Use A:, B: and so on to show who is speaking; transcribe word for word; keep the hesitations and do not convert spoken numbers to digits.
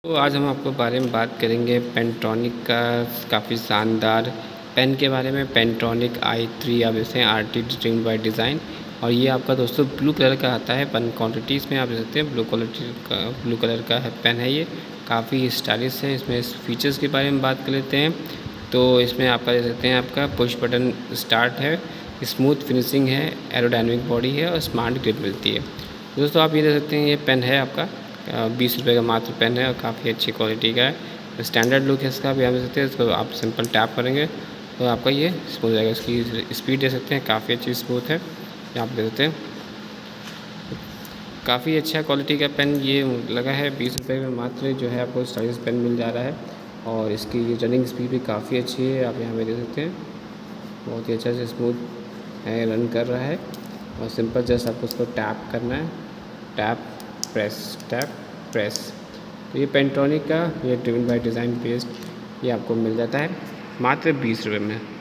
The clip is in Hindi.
A: तो आज हम आपको बारे में बात करेंगे पेंटोनिक का काफ़ी शानदार पेन के बारे में। पेंटोनिक आई थ्री आप इसे R T dream by design, और ये आपका दोस्तों ब्लू कलर का आता है। पेन क्वांटिटीज़ में आप देख सकते हैं ब्लू क्वालिटी का ब्लू कलर का है पेन है। ये काफ़ी स्टाइलिश है। इसमें इस फीचर्स के बारे में बात कर लेते हैं। तो इसमें आपका देख सकते हैं आपका पुश बटन स्टार्ट है, स्मूथ फिनिशिंग है, एरोडायनेमिक बॉडी है और स्मार्ट ग्रिप मिलती है। दोस्तों आप ये देख सकते हैं ये पेन है आपका बीस रुपये का मात्र पेन है और काफ़ी अच्छी क्वालिटी का है। स्टैंडर्ड लुक है इसका भी आप देख सकते हैं। इसको आप सिंपल टैप करेंगे तो आपका ये स्मूथ जाएगा। इसकी स्पीड देख सकते हैं काफ़ी अच्छी स्मूथ है। आप देख सकते हैं काफ़ी अच्छा क्वालिटी का पेन ये लगा है। बीस रुपये में मात्र जो है आपको स्टाइलिश पेन मिल जा रहा है, और इसकी रनिंग स्पीड भी काफ़ी अच्छी है। आप यहाँ पे देख सकते हैं बहुत ही अच्छा से स्मूथ है, रन कर रहा है। और सिंपल जस्ट आपको उसको टैप करना है, टैप प्रेस टैप प्रेस। तो ये पेंटोनिक का ये ड्रिवन बाय डिज़ाइन पेस्ट ये आपको मिल जाता है मात्र बीस रुपये में।